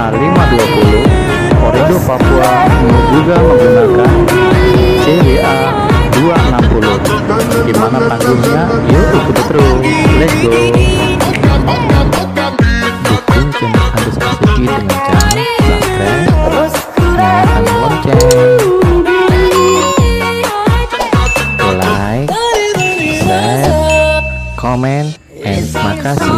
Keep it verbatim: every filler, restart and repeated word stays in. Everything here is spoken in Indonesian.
lima dua nol, Korido Papua juga menggunakan C W A dua enam nol. Gimana tanggungnya? Yuk ikuti terus, let's go. Dukung channel Andres Persegi dengan cara subscribe, nyalakan lonceng, like, share, comment, and makasih.